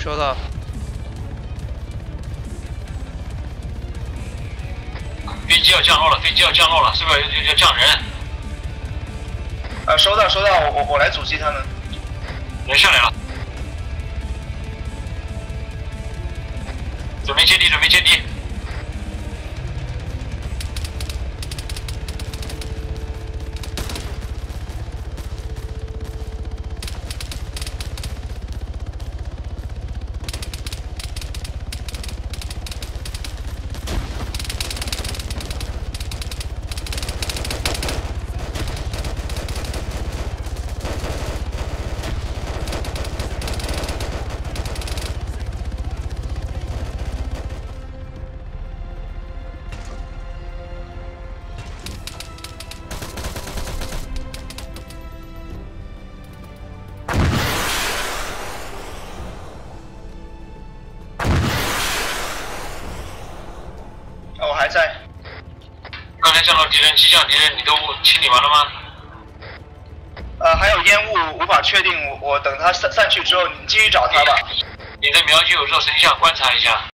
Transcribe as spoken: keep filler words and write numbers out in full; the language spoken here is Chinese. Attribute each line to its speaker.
Speaker 1: 收到。
Speaker 2: 飞机要降落了，飞机要降落了，是不是要要降人？
Speaker 3: 呃，收到收到，我我我来阻击他们。
Speaker 2: 人上来了，准备接地，准备接地。
Speaker 3: 我还在。
Speaker 2: 刚才降落敌人，机降敌人，你都清理完了吗？
Speaker 3: 呃，还有烟雾，无法确定。我我等他散散去之后，你继续找他吧。
Speaker 2: 你的瞄具有热成像，观察一下。